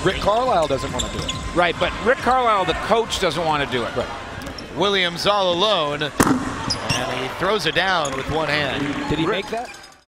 Rick Carlisle doesn't want to do it. Right, but Rick Carlisle, the coach, doesn't want to do it. Right. Williams all alone, and he throws it down with one hand. Did he make that?